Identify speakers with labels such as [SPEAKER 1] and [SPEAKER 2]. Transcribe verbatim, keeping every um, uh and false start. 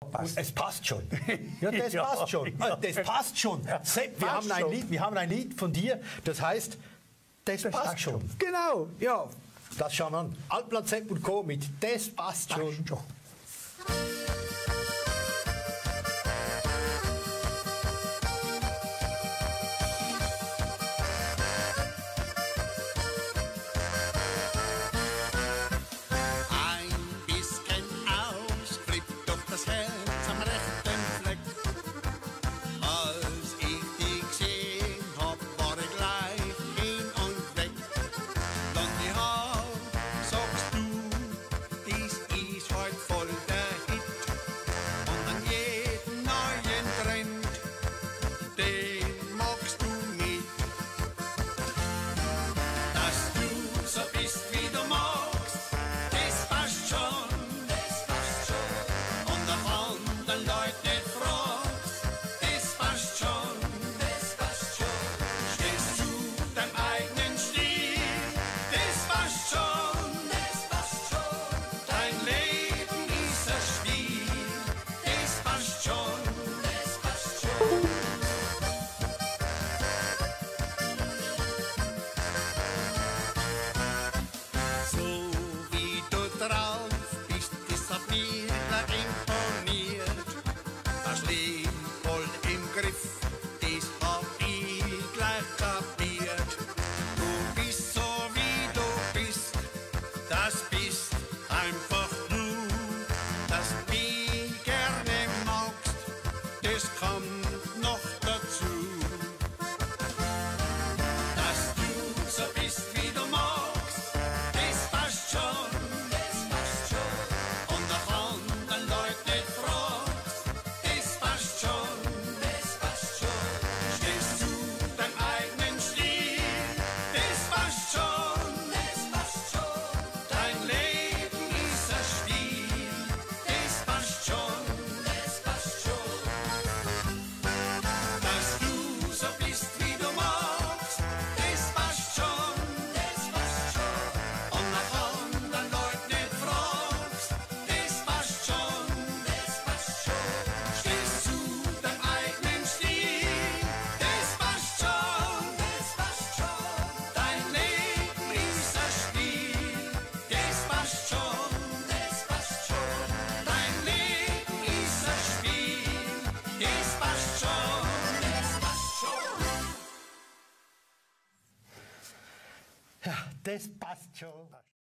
[SPEAKER 1] passt.
[SPEAKER 2] Es passt schon. Ja, das
[SPEAKER 1] Ja,
[SPEAKER 2] passt schon.
[SPEAKER 1] ja.
[SPEAKER 2] Das passt schon. Sepp, wir,
[SPEAKER 1] passt
[SPEAKER 2] haben ein
[SPEAKER 1] schon.
[SPEAKER 2] Lied, wir haben ein Lied von dir, das heißt, das,
[SPEAKER 1] Das
[SPEAKER 2] passt
[SPEAKER 1] passt
[SPEAKER 2] schon.
[SPEAKER 1] schon. Genau, ja.
[SPEAKER 2] Das schauen wir an. Altplan Sepp und Co. mit Das passt schon.
[SPEAKER 1] Passt schon.
[SPEAKER 3] Ein bisschen Ausflug durch das Herz am rechten Fleck. Als ich dich gesehen hab, war ich gleich hin und weg. Blonde Haar, sagst du, dies ist heut voll der Hit. Und an jeden neuen Trend, den magst du mit. Dass du so bist, wie du magst, das passt schon, das passt schon. Und auf anderen Leute nicht fragst, das passt schon, das passt schon. Stehst zu deinem eigenen Stil, das passt schon, das passt schon. Dein Leben ist ein Spiel, das passt schon, das passt schon. So wie du drauf bist, ist auf mir gleich imponiert. Das Leben voll im Griff, das hab ich gleich kapiert. Du bist so wie du bist, das bist einfach du. Das mich gerne magst, das kommt noch dazu. Dass du so bist, wie du magst, das passt schon, das passt schon. Und nach anderen Leuten nicht fragst, das passt schon, das passt schon. Stehst zu deinem eigenen Stil, das passt schon, das passt schon. Dein Leben ist ein Spiel, das passt schon, das passt schon. Dass du so bist, wie du magst, das passt schon, das passt schon. Und nach anderen Leuten nicht fragst, das passt schon, das passt schon. Stehst zu deinem eigenen Stil, das passt schon, das passt schon. Dein Leben ist ein Spiel, das passt schon, das passt schon. Dein Leben ist ein Spiel, das passt schon, das passt schon.
[SPEAKER 2] Ja, das passt schon.